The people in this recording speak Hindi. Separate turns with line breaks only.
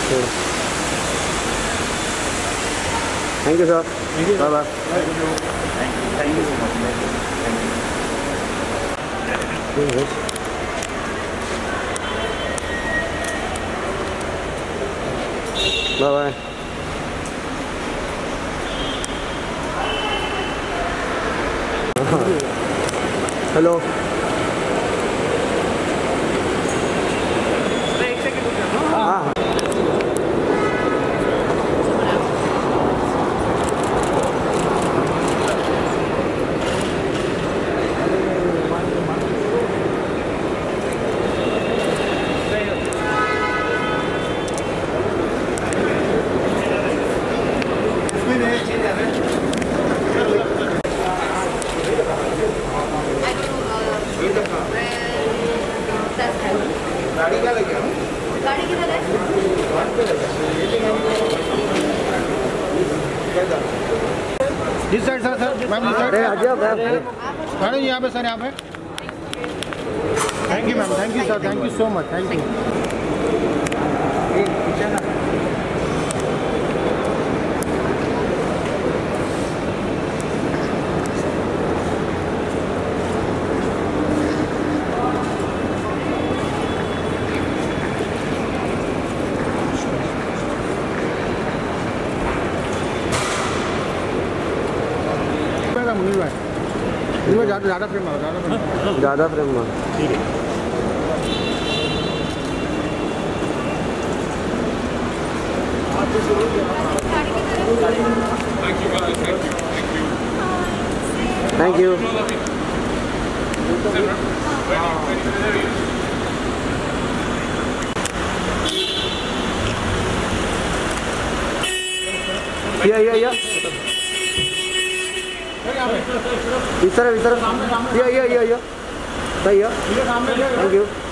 Thank you sir. Bye bye.
Thank you so much.
Bye bye. Hello. हाँ
गाड़ी क्या लेके आओ? गाड़ी किधर है?
This side sir. Ma'am this side. Madam यहाँ पे सर, यहाँ पे। Thank you ma'am. Thank you sir. Thank you so much. Thank you. Munir भाई ज़्यादा फ्रेम आओ,
ज़्यादा फ्रेम में।
ठीक है।
Thank you. या इस तरह सही है। Thank you.